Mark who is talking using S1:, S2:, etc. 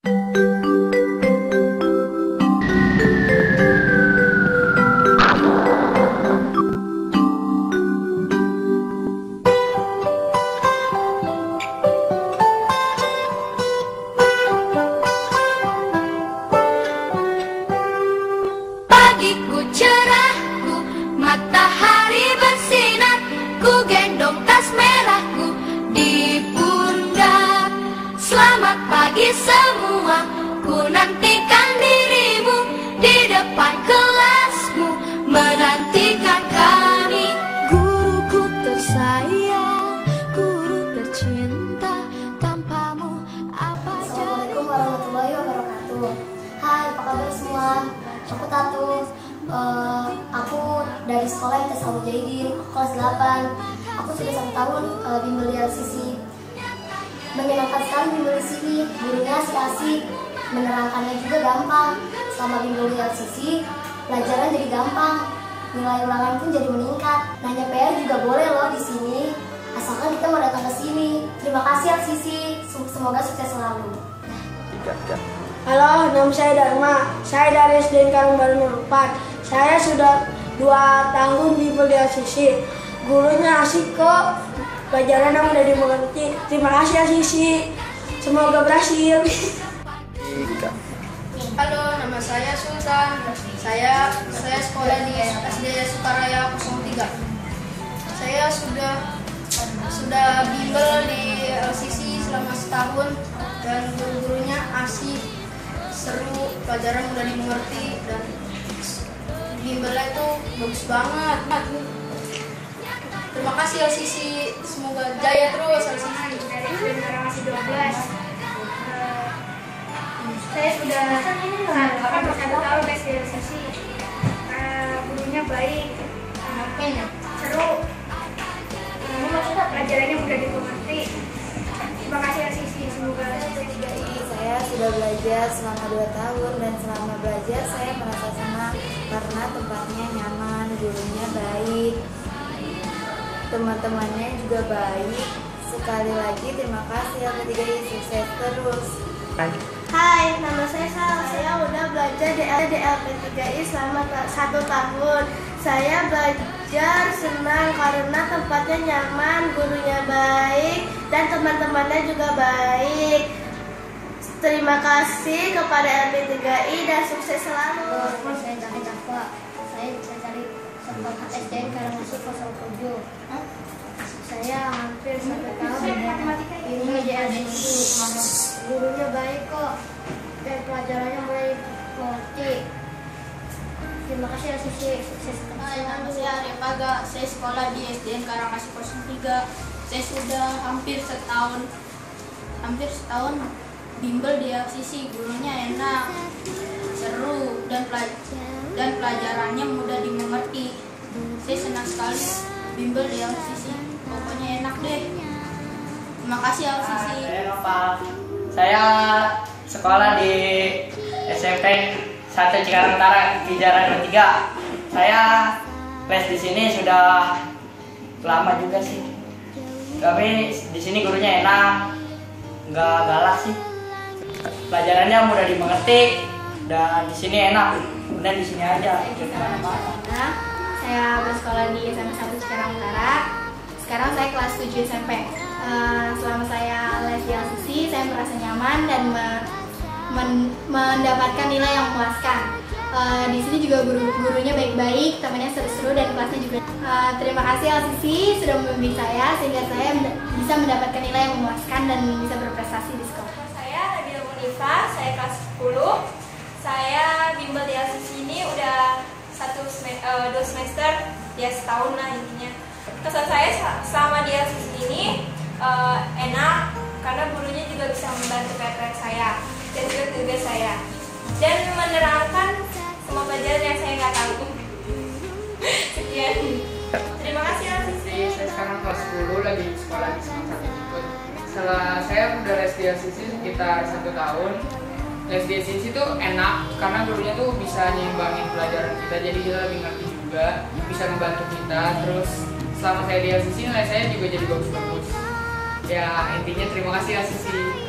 S1: Pagiku cerahku, matahari bersinar, ku gendong tas merahku di pundak. Selamat pagi semua, ku nantikan dirimu di depan kelasmu, menantikan kami. Guruku tersayang, guru tercinta, tanpamu apa jadi.
S2: Assalamualaikum warahmatullahi wabarakatuh. Hai, apa kabar semua? Aku Tatu. Aku dari sekolah MTS Al Mujahidin kelas 8. Aku sudah 1 tahun bimbel di LCC. Menyenangkan sekali bimbel di sini. Gurunya asik-asik, menerangkannya juga gampang. Selama bimbel di LCC, pelajaran jadi gampang. Nilai ulangan pun jadi meningkat. Nanya PR juga boleh loh di sini, asalkan kita mau datang ke sini. Terima kasih LCC. Semoga sukses selalu.
S3: Halo, nama saya Dharma. Saya dari SDN Karangbaru 4. Saya sudah 2 tahun di LCC. Gurunya asik kok. Pelajaran yang udah dimengerti. Terima kasih LCC. Semoga berhasil.
S4: Halo, nama saya Sultan. Saya sekolah di SD Sukaraya 03. Saya sudah bimbel di LCC selama setahun dan guru-gurunya asik, seru, pelajaran mudah dimengerti dan bimbelnya itu bagus banget. Terima kasih LCC, semoga jaya terus LCC.
S5: Dari SDN Karangasem 12. Saya sudah 1 tahun di LCC. Gurunya baik, seru, pelajarannya mudah dimengerti. Terima kasih LCC, semoga sukses.
S6: Saya sudah belajar selama 2 tahun dan selama belajar saya merasa senang karena tempatnya nyaman, gurunya baik, teman-temannya juga baik. Sekali lagi terima kasih LP3I, sukses terus.
S3: Hai, nama saya Sal. Saya udah belajar di LP3I selama 1 tahun. Saya belajar senang karena tempatnya nyaman, gurunya baik, dan teman-temannya juga baik. Terima kasih kepada LP3I dan sukses selalu.
S2: Saya dari Java. Saya dari SDN Karangasem 07. Saya hampir 1 tahun ini di LCC. Gurunya baik kok dan pelajarannya mulai mengerti. Terima kasih LCC, sukses terus.
S4: Hai, nama saya Arya Paga. Saya sekolah di SDN Karangasem 03. Saya sudah hampir setahun bimbel di LCC. Gurunya enak, seru, dan pelajarannya mudah dimengerti. Saya senang sekali bimbel di LCC. Pokoknya enak deh. Terima kasih LCC.
S7: Saya Nopal. Saya sekolah di SMP 1 Cikarang Utara, Kijaran 3. Saya les di sini sudah lama juga sih. Tapi di sini gurunya enak, nggak galak sih. Pelajarannya mudah dimengerti dan di sini enak. Dan di sini aja.
S5: Saya bersekolah di SMP 1 Cikarang Utara. Sekarang saya kelas 7 SMP. Selama saya les di LCC, saya merasa nyaman dan mendapatkan nilai yang memuaskan. Di sini juga guru-gurunya baik-baik, temannya seru-seru dan kelasnya juga. Terima kasih LCC sudah membimbing saya sehingga saya bisa mendapatkan nilai yang memuaskan dan bisa berprestasi di sekolah.
S8: Saya Nadia Munifa, saya kelas 10. Saya bimbel di LCC ini udah 2 semester, ya setahun lah intinya. Kesan saya selama di LCC ini enak karena gurunya juga bisa membantu PR saya dan juga tugas saya dan menerangkan semua pelajaran yang saya nggak tahu. Sekian. Terima kasih LCC.
S9: Saya sekarang kelas 10 lagi sekolah di Semangat Ikut. Setelah saya udah les di LCC sekitar 1 tahun. Les di LCC itu enak karena gurunya tuh bisa nyimbangin pelajaran kita, jadi kita lebih ngerti juga, bisa membantu kita. Terus selama saya di LCC nilai saya juga jadi bagus-bagus. Ya intinya terima kasih LCC.